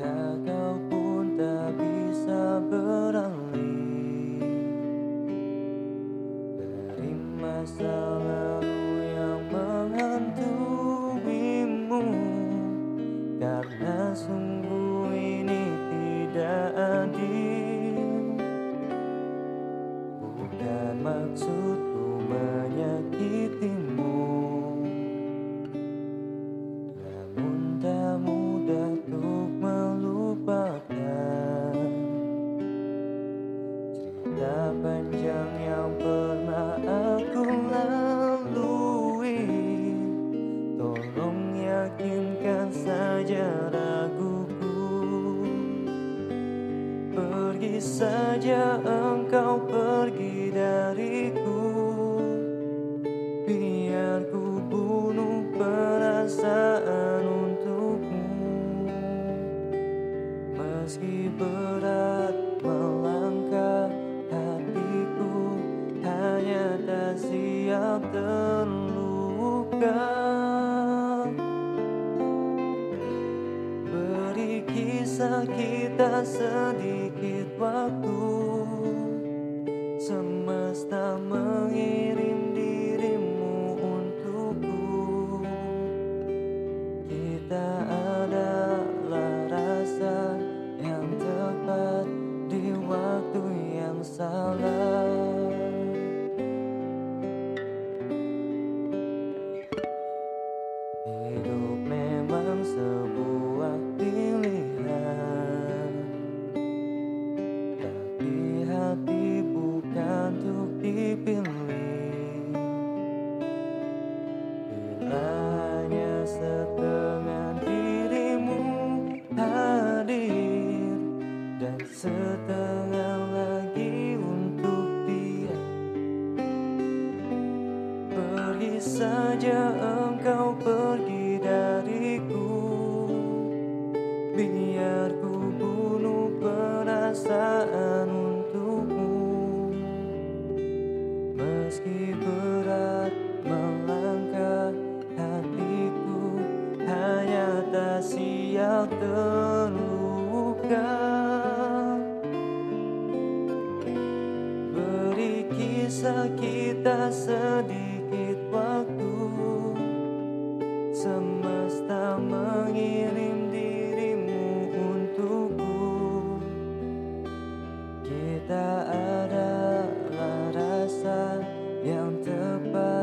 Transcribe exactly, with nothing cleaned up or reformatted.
Jika kau pun tak bisa beralih dari masa lalu yang menghantuimu, karena sungguh ini tidak adil. Bukan maksudku menyakitimu, namun tak mudah untuk melupakan cerita panjang yang pernah aku lalui. Tolong yakinkan saja raguku. Pergi saja engkau, pergi dariku. Biar ku bunuh perasaan untukmu. Meski berat melangkah, hatiku hanya tak siap terluka. Beri kisah kita sedikit waktu. Semesta mengirim dirimu untukku. Kita adalah rasa yang tepat di waktu yang salah. Hidup memang sebuah pilihan, tapi hati bukan untuk dipilih. Bila hanya setengah dirimu hadir dan setengah lagi untuk dia, pergi saja engkau, pergi dariku. Biar ku bunuh perasaan untukmu. Meski berat melangkah, hatiku hanya tak siap terluka. Beri kisah kita sedikit waktu. Semesta mengirim dirimu untukku. Kita adalah rasa yang tepat